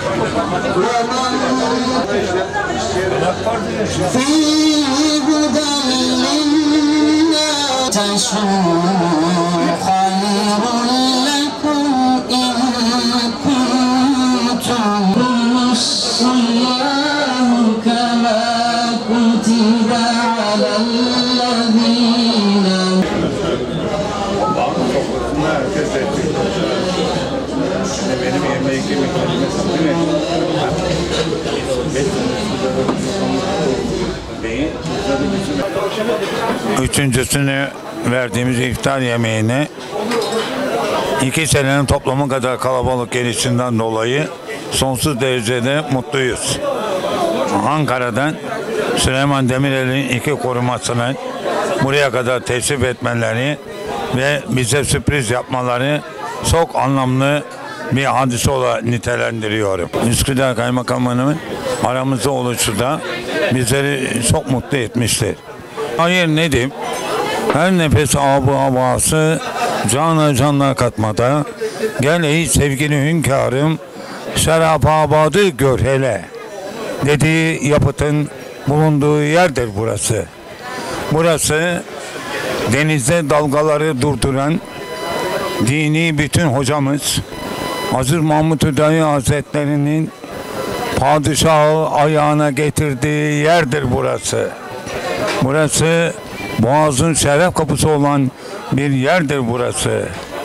Üçüncüsünü verdiğimiz iftar yemeğine 2 senenin toplamı kadar kalabalık gelişinden dolayı sonsuz derecede mutluyuz. Ankara'dan Süleyman Demirel'in 2 korumasını buraya kadar teşrif etmeleri ve bize sürpriz yapmaları çok anlamlı bir hadise olarak nitelendiriyorum. Üsküdar Kaymakamı'nın aramızda oluşu da bizleri çok mutlu etmiştir. Hayır ne diyeyim? Her nefes abu havası cana canlar katmada. Gel ey sevgili hünkârım, şeraf-abadı gör hele. Dediği yapıtın bulunduğu yerdir burası. Burası denizde dalgaları durduran dini bütün hocamız Aziz Mahmud Hüdayi Hazretleri'nin padişahı ayağına getirdiği yerdir burası. Burası Boğaz'ın şeref kapısı olan bir yerdir burası.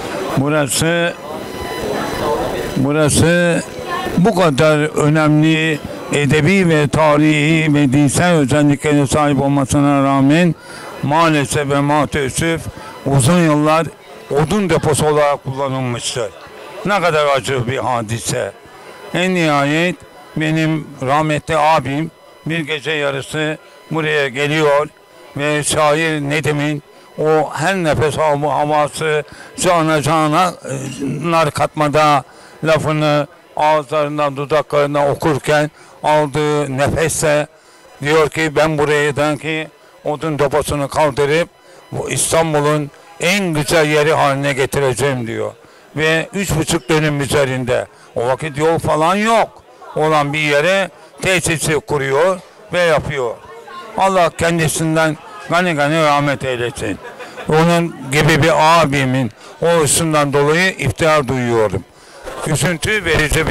Burası bu kadar önemli edebi ve tarihi ve dinsel özelliklere sahip olmasına rağmen maalesef ve maalesef uzun yıllar odun deposu olarak kullanılmıştır. Ne kadar acı bir hadise. En nihayet benim rahmetli abim bir gece yarısı buraya geliyor ve şair Nedim'in o her nefes havası cana nar katmada lafını ağızlarından dudaklarından okurken aldığı nefesle diyor ki ben buradan ki odun deposunu kaldırıp bu İstanbul'un en güzel yeri haline getireceğim diyor. Ve 3,5 dönüm üzerinde o vakit yol falan yok olan bir yere tesisi kuruyor ve yapıyor. Allah kendisinden gani rahmet eylesin. Onun gibi bir abimin oluşundan dolayı iftihar duyuyorum. Üzüntü verici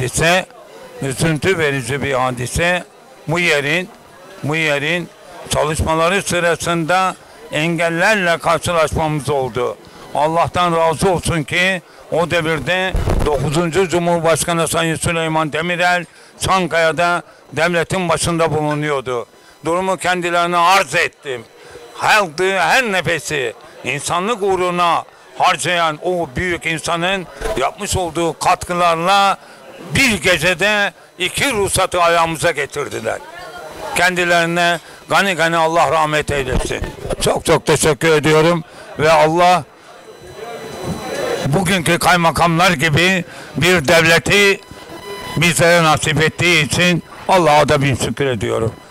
bir hadise. Bu yerin çalışmaları sırasında engellerle karşılaşmamız oldu. Allah'tan razı olsun ki o devirde 9. Cumhurbaşkanı Sayın Süleyman Demirel Çankaya'da devletin başında bulunuyordu. Durumu kendilerine arz ettim. Her nefesi insanlık uğruna harcayan o büyük insanın yapmış olduğu katkılarla bir gecede 2 ruhsatı ayağımıza getirdiler. Kendilerine gani Allah rahmet eylesin. Çok teşekkür ediyorum ve Allah bugünkü kaymakamlar gibi bir devleti bizlere nasip ettiği için Allah'a da bir şükür ediyorum.